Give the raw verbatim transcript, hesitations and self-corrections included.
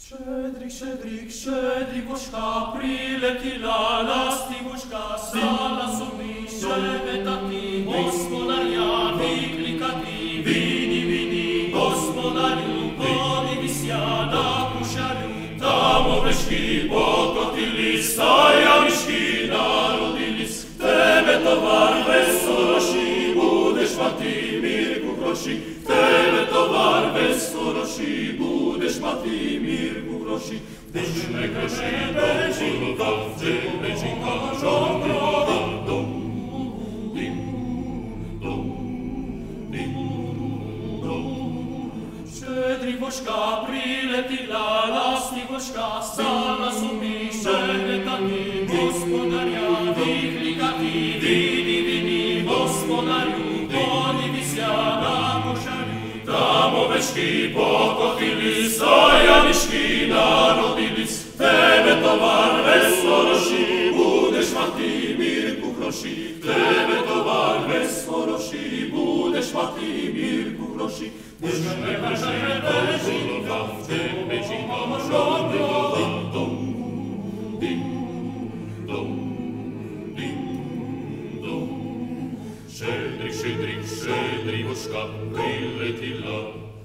Щедрик, щедрик, щедрикушка, прилетіла ластівушка, стала сумні щебетати, господаря викликати. Віні, віні, господарю, подивися на кушарю, там овечки покотились, та ямішки народились. В тебе товар без сорочі, будеш мати мірку гроші. В тебе товар без сорочі, будеш мати мірку гроші. Дичне гроші, диченька, диченька, жонглова, дум, дим, дум, дим, дум. Щедрівочка прилетіла, ластівочка, стала сумні щебетати, господаря викликати. Віні, віні, господарю, подивися на кошарю, там овечки покотились, а ямішки народились. В тебе товар без сорочі, будеш мати мірку гроші. В тебе товар без сорочі, будеш мати мірку гроші. Дичне гроші, диченька, в тебе жінка, жонглова, дум, дим, дум, дим, дум. Щедрик, щедрик, щедрівочка прилетіла,